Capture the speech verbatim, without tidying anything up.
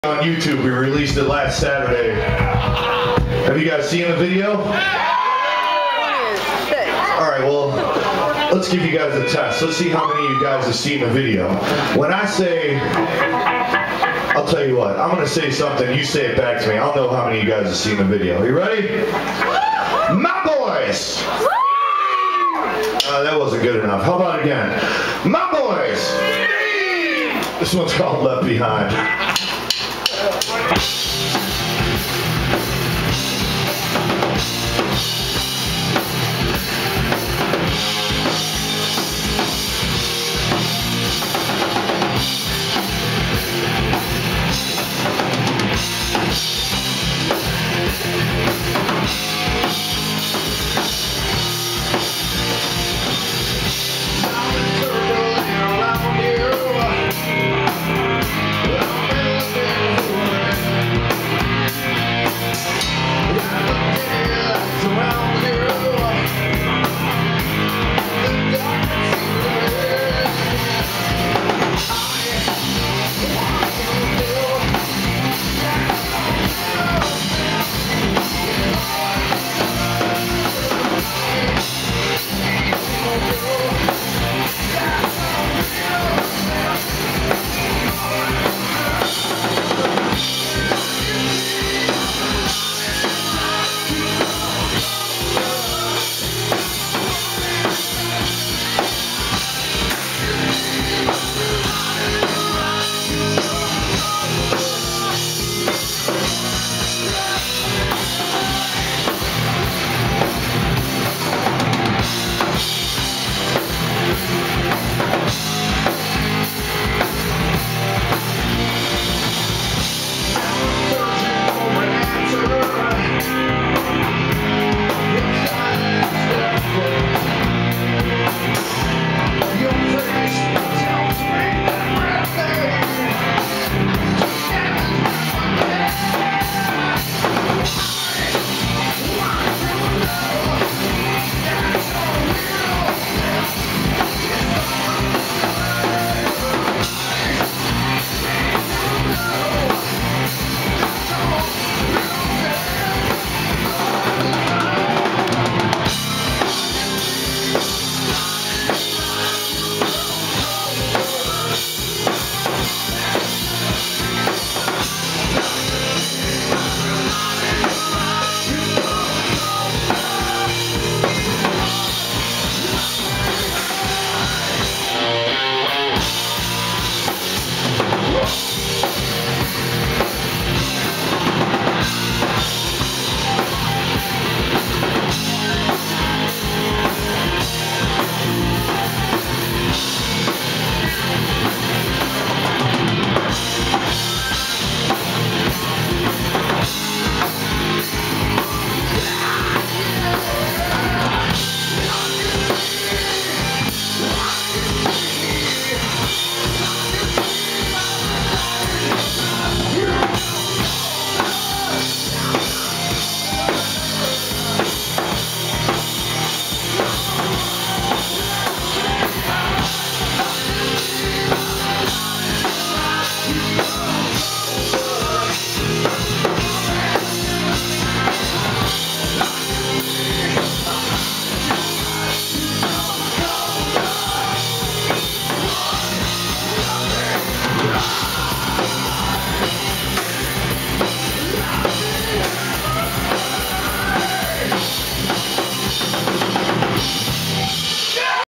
On YouTube, we released it last Saturday. Have you guys seen the video? Alright, well, let's give you guys a test. Let's see how many of you guys have seen the video. When I say, I'll tell you what, I'm going to say something, you say it back to me. I'll know how many of you guys have seen the video. You ready? My boys! Uh, that wasn't good enough. How about again? My boys! This one's called Left Behind.